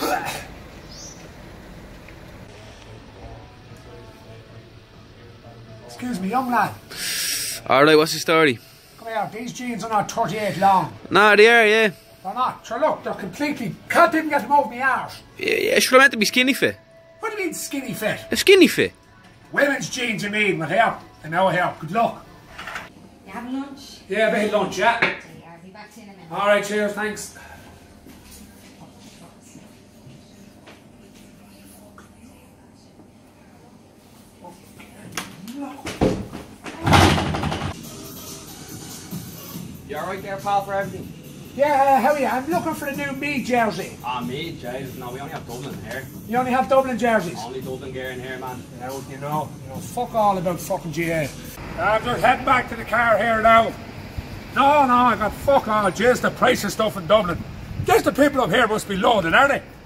Excuse me, young lad. Alright, what's the story? Come here, these jeans are not 38 long. Nah, they are, yeah. They're not. Sure, look, they're completely... Can't even get them over my arse. Yeah, sure, I meant to be skinny fit. What do you mean skinny fit? A skinny fit? Women's jeans, you mean? Well, here. I know here. Good luck. You having lunch? Yeah, a bit of lunch, yeah. I'll be back to you in a minute. Alright, cheers, thanks. You alright there, pal, for everything? Yeah, how are you? I'm looking for a new me jersey. Ah, me, jersey? No, we only have Dublin here. You only have Dublin jerseys? Only Dublin gear in here, man. Yeah, well, you know, fuck all about fucking GA. I'm just heading back to the car here now. No, I got fuck all. Jeez, the price of stuff in Dublin. Guess the people up here must be loaded, aren't they?